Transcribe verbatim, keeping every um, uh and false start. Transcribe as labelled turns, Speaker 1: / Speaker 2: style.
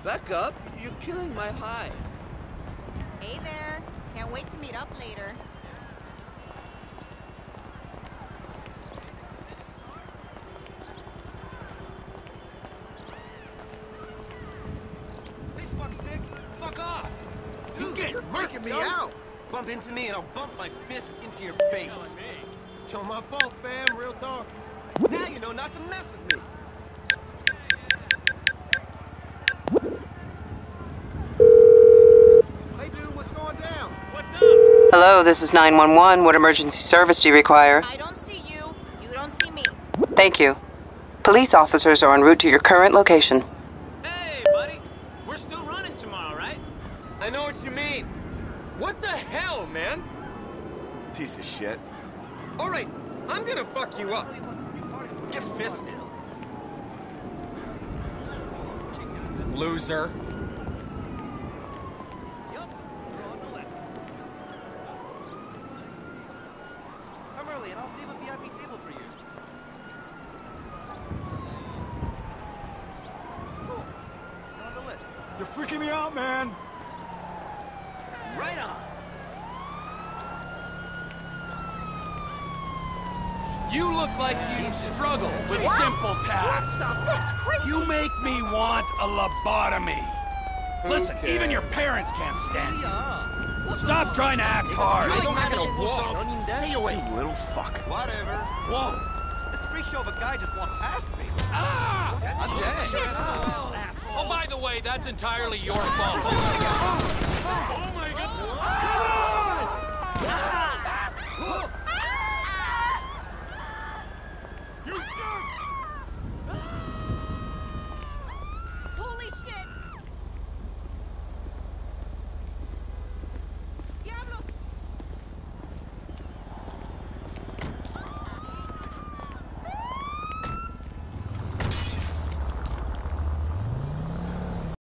Speaker 1: Back up. You're killing my high.
Speaker 2: Hey there. Can't wait to meet up later.
Speaker 3: Hey, fuckstick. Fuck off.
Speaker 4: You
Speaker 3: Dude,
Speaker 4: get
Speaker 3: you're freaking me out. Bump into me and I'll bump my fists into your face.
Speaker 4: It's all my fault, fam. Real talk.
Speaker 3: Now you know not to mess with me.
Speaker 4: Hey, dude, what's going down?
Speaker 3: What's up?
Speaker 5: Hello, this is nine one one. What emergency service do you require?
Speaker 2: I don't see you. You don't see me.
Speaker 5: Thank you. Police officers are en route to your current location.
Speaker 6: Hey, buddy. We're still running tomorrow, right?
Speaker 1: I know what you mean. What the hell, man?
Speaker 3: Piece of shit.
Speaker 1: All right, I'm gonna fuck you up.
Speaker 3: Get fisted.
Speaker 1: Loser.
Speaker 4: Come early and I'll save a V I P table for you. Cool. You're on the list.
Speaker 7: You're freaking me out, man.
Speaker 3: Right on.
Speaker 6: You look like you struggle with simple tasks.
Speaker 2: That's crazy.
Speaker 6: You make me want a lobotomy. Listen,
Speaker 1: Okay.
Speaker 6: even your parents can't stand you. Stop trying to act hard.
Speaker 3: I'm not gonna walk.
Speaker 4: Don't even dare.
Speaker 3: Stay away, you little fuck.
Speaker 4: Whatever.
Speaker 6: Whoa.
Speaker 4: This freak show of a guy just walked past me.
Speaker 6: Ah!
Speaker 4: I'm dead.
Speaker 3: Oh, asshole.
Speaker 6: Oh, by the way, that's entirely your fault.
Speaker 3: Oh my god. Come on!